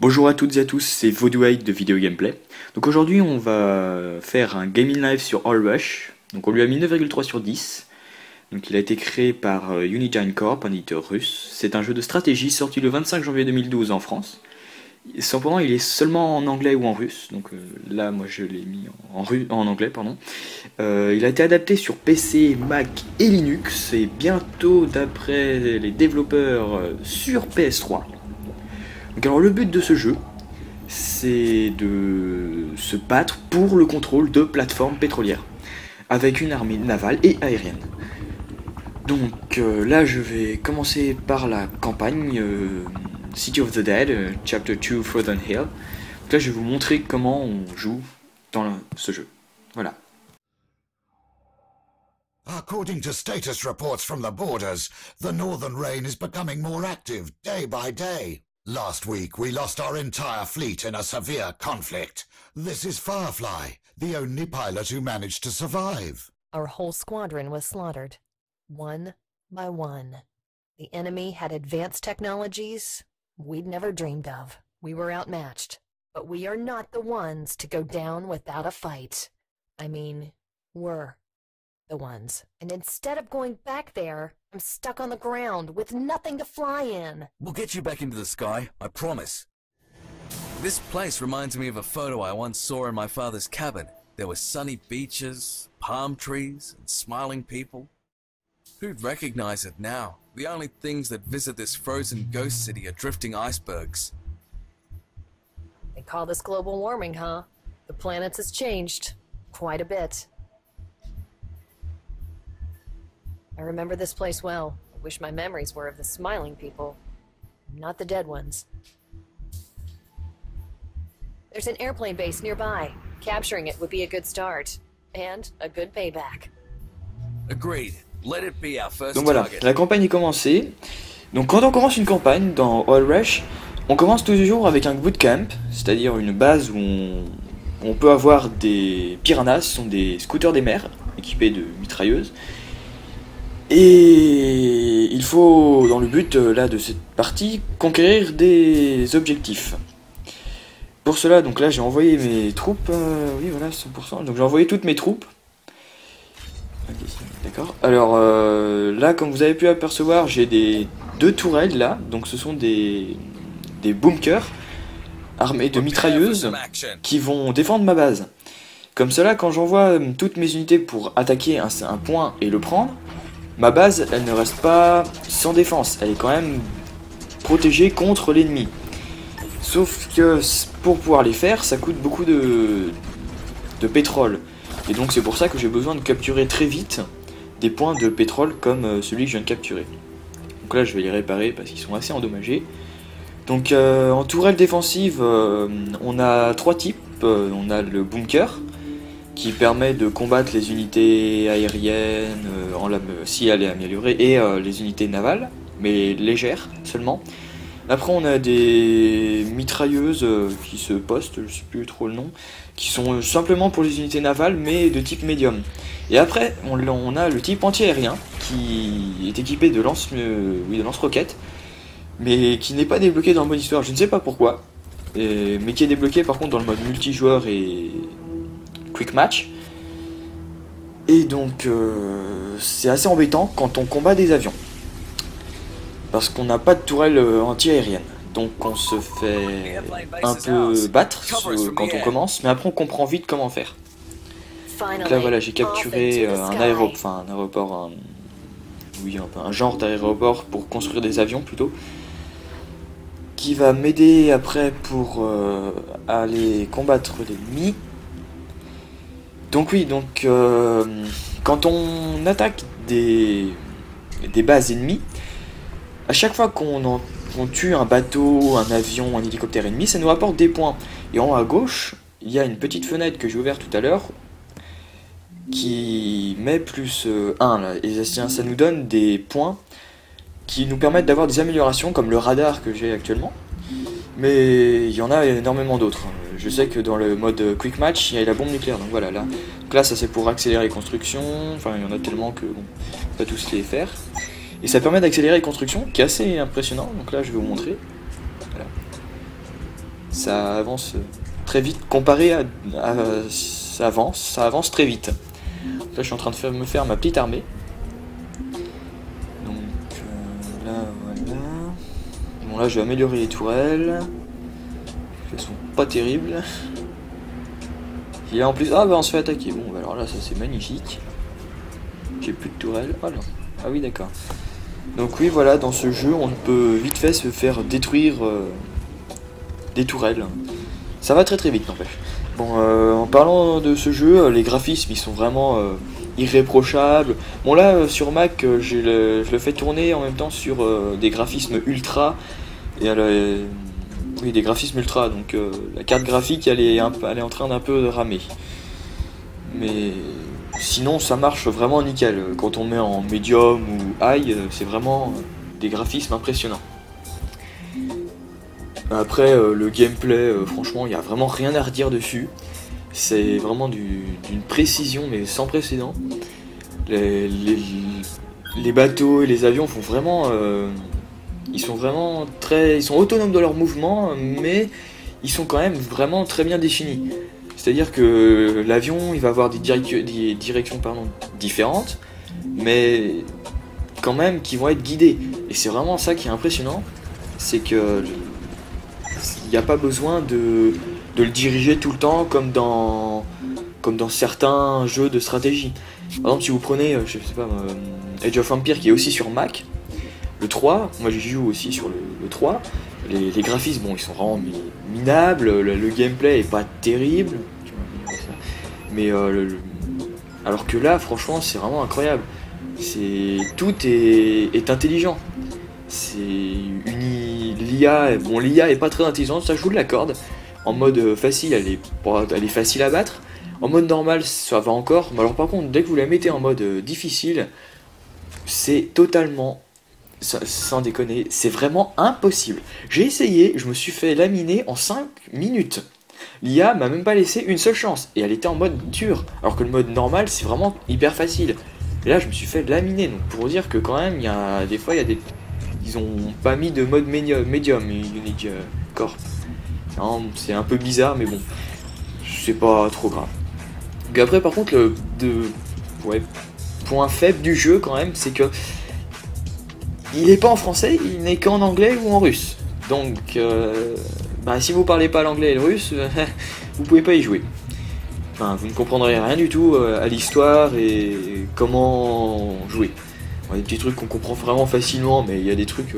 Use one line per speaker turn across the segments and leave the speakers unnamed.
Bonjour à toutes et à tous, c'est Vaudouaïd de Vidéo Gameplay. Donc aujourd'hui on va faire un gaming live sur All Rush. Donc on lui a mis 9,3 sur 10. Donc il a été créé par Unigine Corp, un éditeur russe. C'est un jeu de stratégie sorti le 25 janvier 2012 en France. Cependant il est seulement en anglais ou en russe. Donc là moi je l'ai mis en anglais, pardon. Il a été adapté sur PC, Mac et Linux. Et bientôt, d'après les développeurs, sur PS3. Donc alors le but de ce jeu, c'est de se battre pour le contrôle de plateformes pétrolières, avec une armée navale et aérienne. Donc là je vais commencer par la campagne City of the Dead, Chapter 2 Frozen Hill. Donc là je vais vous montrer comment on joue dans ce jeu. Voilà.
According to status reports from the borders, the Northern Reign is becoming more active day by day. Last week, we lost our entire fleet in a severe conflict. This is Firefly, the only pilot who managed to survive.
Our whole squadron was slaughtered, one by one. The enemy had advanced technologies we'd never dreamed of. We were outmatched, but we are not the ones to go down without a fight. I mean, we're the ones. And instead of going back there, I'm stuck on the ground with nothing to fly in.
We'll get you back into the sky, I promise. This place reminds me of a photo I once saw in my father's cabin. There were sunny beaches, palm trees, and smiling people. Who'd recognize it now? The only things that visit this frozen ghost city are drifting icebergs.
They call this global warming, huh? The planet has changed quite a bit. I remember this place well. I wish my memories were of the smiling people, not the dead ones. There's an airplane base nearby. Capturing it would be a good start, and a good payback.
Agreed. Let it be our first
Donc voilà,
target.
la campagne est commencée. Donc quand on commence une campagne dans All Rush, on commence toujours avec un bootcamp, c'est-à-dire une base où on peut avoir des piranhas, ce sont des scooters des mers, équipés de mitrailleuses. Et il faut, dans le but là de cette partie, conquérir des objectifs. Pour cela, donc là j'ai envoyé mes troupes, oui voilà 100%, donc j'ai envoyé toutes mes troupes. Okay, d'accord. Alors là, comme vous avez pu apercevoir, j'ai deux tourelles là, donc ce sont des bunkers armés de mitrailleuses qui vont défendre ma base. Comme cela, quand j'envoie toutes mes unités pour attaquer un point et le prendre, ma base, elle ne reste pas sans défense, elle est quand même protégée contre l'ennemi. Sauf que pour pouvoir les faire, ça coûte beaucoup de pétrole. Et donc c'est pour ça que j'ai besoin de capturer très vite des points de pétrole comme celui que je viens de capturer. Donc là je vais les réparer parce qu'ils sont assez endommagés. Donc en tourelle défensive, on a trois types. On a le bunker, qui permet de combattre les unités aériennes si elle est améliorée, et les unités navales, mais légères seulement. Après on a des mitrailleuses qui se postent, je sais plus trop le nom, qui sont simplement pour les unités navales mais de type médium. Et après on a le type anti-aérien qui est équipé de lance-roquettes, mais qui n'est pas débloqué dans le mode histoire, je ne sais pas pourquoi, mais qui est débloqué par contre dans le mode multijoueur et quick match. Et donc c'est assez embêtant quand on combat des avions, parce qu'on n'a pas de tourelle anti-aérienne, donc on se fait un peu battre quand on commence, mais après on comprend vite comment faire. Donc là voilà, j'ai capturé un genre d'aéroport pour construire des avions plutôt, qui va m'aider après pour aller combattre l'ennemi. Donc oui, quand on attaque des bases ennemies, à chaque fois qu'on tue un bateau, un avion, un hélicoptère ennemi, ça nous rapporte des points. Et en haut à gauche, il y a une petite fenêtre que j'ai ouverte tout à l'heure, qui met plus 1 là, et ça nous donne des points qui nous permettent d'avoir des améliorations comme le radar que j'ai actuellement. Mais il y en a énormément d'autres. Je sais que dans le mode quick match, il y a la bombe nucléaire, donc voilà, là. Donc là ça c'est pour accélérer les constructions, enfin il y en a tellement que bon, on peut pas tous les faire. Et ça permet d'accélérer les constructions, qui est assez impressionnant, donc là je vais vous montrer. Voilà. ça avance très vite comparé à ça avance très vite. Là je suis en train de me faire ma petite armée. Donc là voilà. Bon là je vais améliorer les tourelles. Elles sont pas terribles. Et là en plus, ah bah on se fait attaquer. Bon bah alors là ça c'est magnifique. J'ai plus de tourelles. Oh là. Ah oui d'accord. Donc oui voilà, dans ce jeu on peut vite fait se faire détruire des tourelles. Ça va très très vite n'empêche. Bon en parlant de ce jeu, les graphismes ils sont vraiment irréprochables. Bon là sur Mac je le fais tourner en même temps sur des graphismes ultra. Et oui des graphismes ultra, donc la carte graphique elle est en train d'un peu ramer. Mais sinon ça marche vraiment nickel. Quand on met en medium ou high, c'est vraiment des graphismes impressionnants. Après le gameplay, franchement il n'y a vraiment rien à redire dessus. C'est vraiment d'une précision mais sans précédent. Les bateaux et les avions font vraiment... ils sont autonomes dans leurs mouvements, mais ils sont quand même vraiment très bien définis. C'est-à-dire que l'avion, il va avoir des directions différentes, mais quand même qui vont être guidées. Et c'est vraiment ça qui est impressionnant, c'est que il n'y a pas besoin de le diriger tout le temps comme dans certains jeux de stratégie. Par exemple, si vous prenez, je sais pas, Age of Empires qui est aussi sur Mac, le 3, moi je joue aussi sur le 3, les graphismes, bon, ils sont vraiment minables, le gameplay est pas terrible, mais alors que là, franchement, c'est vraiment incroyable. Tout est intelligent. L'IA, bon, l'IA est pas très intelligente, ça je vous l'accorde. En mode facile, elle est facile à battre. En mode normal, ça va encore. Mais alors par contre, dès que vous la mettez en mode difficile, c'est totalement... Sans déconner, c'est vraiment impossible. J'ai essayé, je me suis fait laminer en 5 minutes. L'IA m'a même pas laissé une seule chance. Et elle était en mode dur. Alors que le mode normal, c'est vraiment hyper facile. Et là, je me suis fait laminer. Donc pour vous dire que quand même, il y a des fois, ils ont pas mis de mode medium Unique Corp. C'est un peu bizarre, mais bon. C'est pas trop grave. Donc après, par contre, point faible du jeu quand même, c'est que il n'est pas en français, il n'est qu'en anglais ou en russe. Donc, si vous parlez pas l'anglais et le russe, vous pouvez pas y jouer. Enfin, vous ne comprendrez rien du tout à l'histoire et comment jouer. Il y a des petits trucs qu'on comprend vraiment facilement, mais il y a des trucs...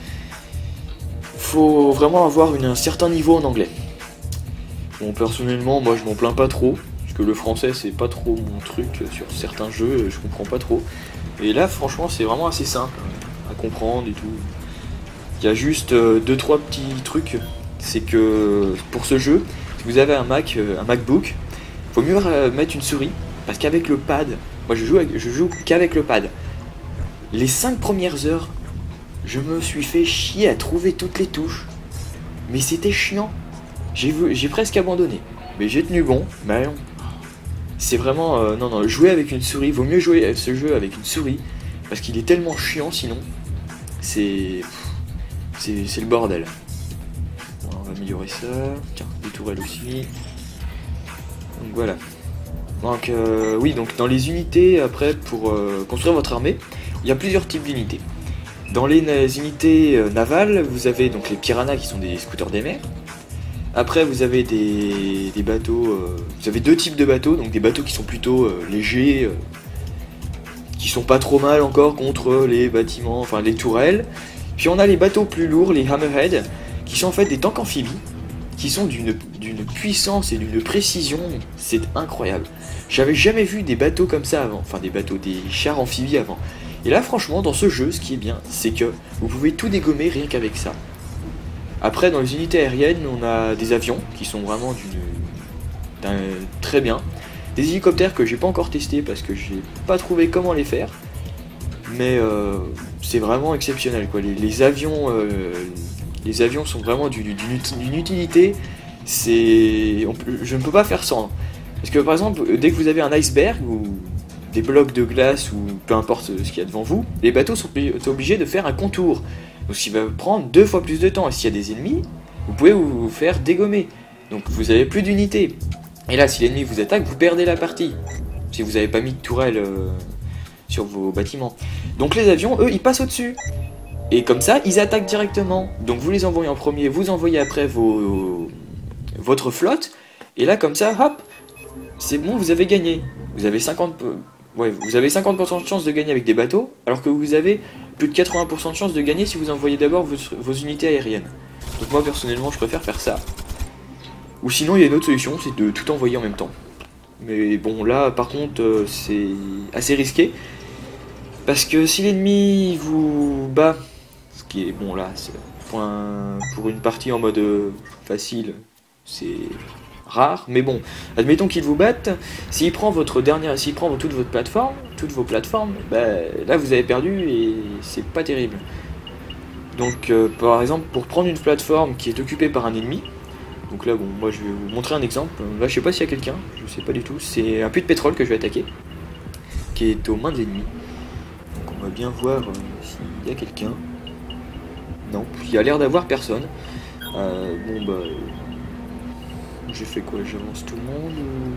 faut vraiment avoir un certain niveau en anglais. Bon, personnellement, moi je m'en plains pas trop, parce que le français c'est pas trop mon truc sur certains jeux, je comprends pas trop. Et là, franchement, c'est vraiment assez simple à comprendre et tout. Il y a juste 2-3 petits trucs. C'est que pour ce jeu, si vous avez un MacBook, faut mieux mettre une souris, parce qu'avec le pad, moi je joue qu'avec le pad. Les 5 premières heures, je me suis fait chier à trouver toutes les touches, mais c'était chiant. J'ai presque abandonné, mais j'ai tenu bon. Mais non, c'est vraiment non, jouer avec une souris, vaut mieux jouer ce jeu avec une souris, parce qu'il est tellement chiant sinon. C'est le bordel. Bon, on va améliorer ça. Tiens, des tourelles aussi. Donc voilà. Donc oui, donc dans les unités, après, pour construire votre armée, il y a plusieurs types d'unités. Dans les unités navales, vous avez donc les piranhas qui sont des scooters des mers. Après, vous avez des bateaux, vous avez 2 types de bateaux, donc des bateaux qui sont plutôt légers, qui sont pas trop mal encore contre les bâtiments, enfin les tourelles. Puis on a les bateaux plus lourds, les hammerhead, qui sont en fait des tanks amphibies, qui sont d'une puissance et d'une précision, c'est incroyable. J'avais jamais vu des bateaux comme ça avant, enfin des chars amphibies avant. Et là franchement dans ce jeu, ce qui est bien, c'est que vous pouvez tout dégommer rien qu'avec ça. Après dans les unités aériennes, on a des avions qui sont vraiment très bien. Des hélicoptères que j'ai pas encore testé parce que j'ai pas trouvé comment les faire. Mais c'est vraiment exceptionnel quoi. Les avions sont vraiment d'une utilité. Je ne peux pas faire sans. Parce que par exemple, dès que vous avez un iceberg ou des blocs de glace ou peu importe ce qu'il y a devant vous, les bateaux sont obligés de faire un contour. Donc ce qui va prendre 2 fois plus de temps. Et s'il y a des ennemis, vous pouvez vous faire dégommer. Donc vous avez plus d'unités. Et là, si l'ennemi vous attaque, vous perdez la partie. Si vous n'avez pas mis de tourelle sur vos bâtiments. Donc les avions, eux, ils passent au-dessus. Et comme ça, ils attaquent directement. Donc vous les envoyez en premier, vous envoyez après votre flotte. Et là, comme ça, hop, c'est bon, vous avez gagné. Vous avez 50% de chance de gagner avec des bateaux, alors que vous avez plus de 80% de chance de gagner si vous envoyez d'abord vos unités aériennes. Donc moi, personnellement, je préfère faire ça. Ou sinon, il y a une autre solution, c'est de tout envoyer en même temps. Mais bon, là, par contre, c'est assez risqué. Parce que si l'ennemi vous bat, ce qui est bon là, pour une partie en mode facile, c'est rare. Mais bon, admettons qu'il vous batte, s'il prend toute vos plateformes, bah, là vous avez perdu et c'est pas terrible. Donc par exemple, pour prendre une plateforme qui est occupée par un ennemi, donc là bon, moi je vais vous montrer un exemple. Là je sais pas s'il y a quelqu'un, je sais pas du tout. C'est un puits de pétrole que je vais attaquer, qui est aux mains de l'ennemi. Donc on va bien voir s'il y a quelqu'un. Non, il y a l'air d'avoir personne. Bon bah, j'ai fait quoi? J'avance tout le monde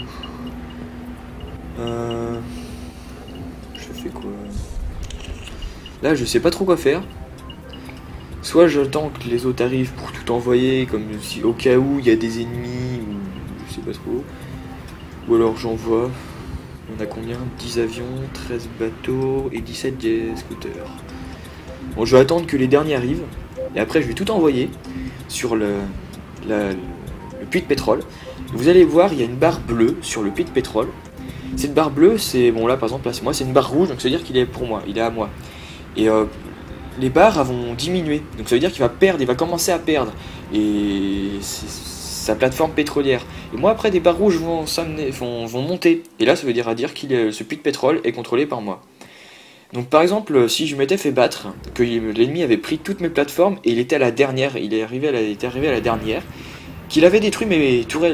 ou... Je fais quoi? Là je sais pas trop quoi faire. Soit j'attends que les autres arrivent pour tout envoyer, comme si au cas où il y a des ennemis, ou je sais pas trop. Ou alors j'envoie. On a combien? 10 avions, 13 bateaux et 17 scooters. Bon, je vais attendre que les derniers arrivent. Et après je vais tout envoyer sur le puits de pétrole. Vous allez voir, il y a une barre bleue sur le puits de pétrole. Cette barre bleue, c'est... Bon là par exemple, là, moi c'est une barre rouge, donc ça veut dire qu'il est pour moi, il est à moi. Et les barres vont diminuer, donc ça veut dire qu'il va perdre, il va commencer à perdre. Et sa plateforme pétrolière. Et moi après des barres rouges vont monter. Et là ça veut dire ce puits de pétrole est contrôlé par moi. Donc par exemple, si je m'étais fait battre, que l'ennemi avait pris toutes mes plateformes et il était à la dernière, il était arrivé à la dernière, qu'il avait détruit mes tourelles,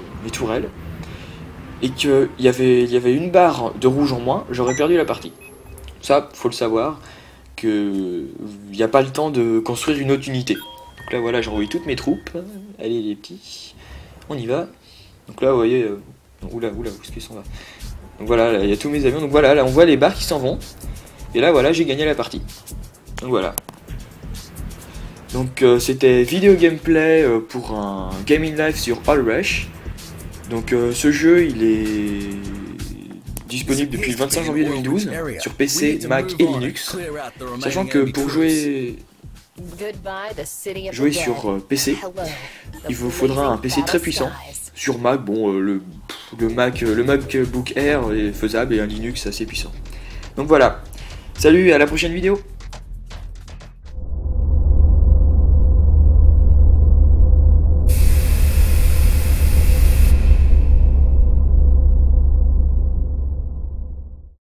et qu'il y avait une barre de rouge en moins, j'aurais perdu la partie. Ça, faut le savoir, qu'il n'y a pas le temps de construire une autre unité. Donc là voilà, j'ai envoyé toutes mes troupes. Allez les petits, on y va. Donc là vous voyez, oula, où est-ce qu'ils s'en va? Donc voilà, il y a tous mes avions, donc voilà, là on voit les barres qui s'en vont. Et là voilà, j'ai gagné la partie. Donc voilà. Donc c'était vidéo gameplay pour un Gaming Live sur All Rush. Donc ce jeu il est disponible depuis le 25 janvier 2012 sur PC, Mac et Linux. Sachant que pour jouer sur PC, il vous faudra un PC très puissant. Sur Mac, bon le MacBook Air est faisable et un Linux assez puissant. Donc voilà. Salut, à la prochaine vidéo.